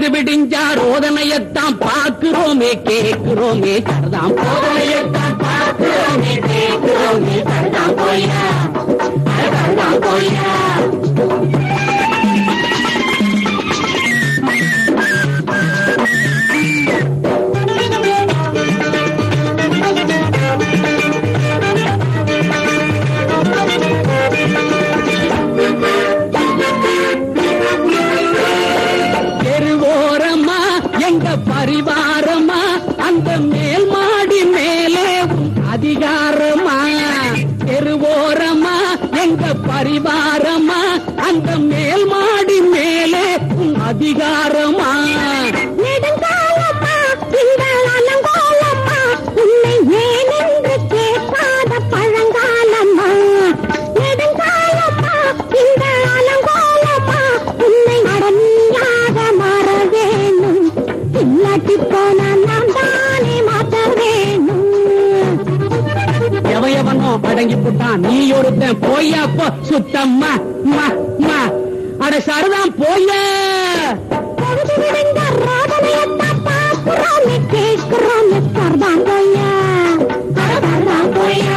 பொழுது விடிஞ்சா ரோதனையத்தான் பாக்குறோமே கேக்குறோமே சரதாம் ரோதனையத்தான் பாக்குறோமே கேக்குறோமே சரதாம் போயா சரதாம் போயா தெருவோரமா எங்க பரிவாரமா அந்த மேல் மாடி மேலே அதிகாரமா தெருவோரமா எங்க பரிவாரமா அந்த மேல் மாடி மேலே அதிகாரமா நெடுங்காலமா இந்த அலங்கோலமா உன்னை ஏன் என்று கேட்காத பழங்காலமா நெடுங்காலமா இந்த அலங்கோலமா உன்னை அடனியாக மாற வேணும் இல்லாட்டி போனா நாம் தானே மாற்ற வேணும் எவையவனோ அடங்கி போட்டான் நீ ஒருத்தன் போயா போ சுத்தம்மா அட சரதாம் போய கேட்கிறோம் சரதாம் போயா சரதாம் போயா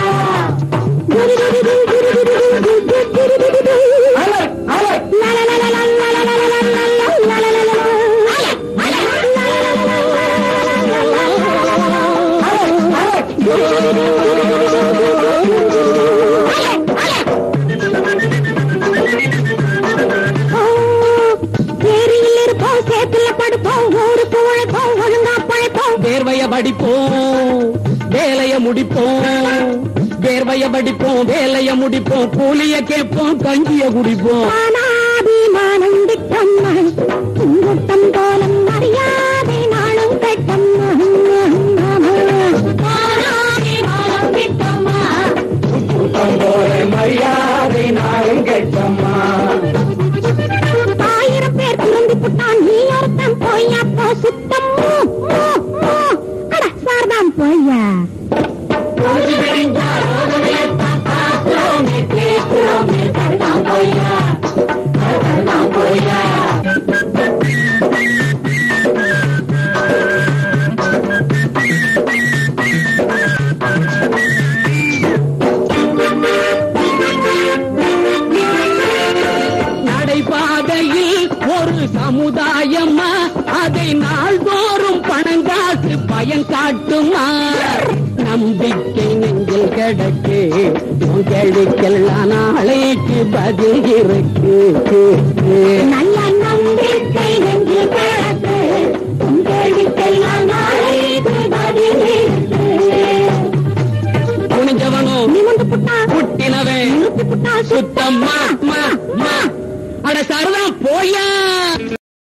வேர்வைய படிப்போம் வேலைய முடிப்போம் வேர்வைய படிப்போம் வேலைய முடிப்போம் கூலிய கேட்போம் கஞ்சிய குடிப்போம் கூட்டம் போலம் மரியாதை நாளும் கட்டம்மா கூட்டம் போல மரியாதை நாளும் கட்டம்மா 1000 பேர் திரும்பி புட்டான் நீ ஒருத்தன் போயா போ சுத்தம் சரதாம் போயா நடைபாதையில் ஒரு சமுதாயமா அதை நாள்தோறும் பணங்காசு பயன் காட்டுமா நம்பிக்கை நெஞ்சில் கிடக்கு உங்களுக்கெல்லாம் நாளைக்கு பதில் இருக்கு நல்ல நம்பிக்கை நெஞ்சில் கிடக்கு உங்களுக்கெல்லாம் நாளைக்கு பதில் இருக்கு குனிஞ்சவனோ நிமிர்ந்து புட்டா புட்டினவன் சுத்தம்மா அட சரதாம் போயா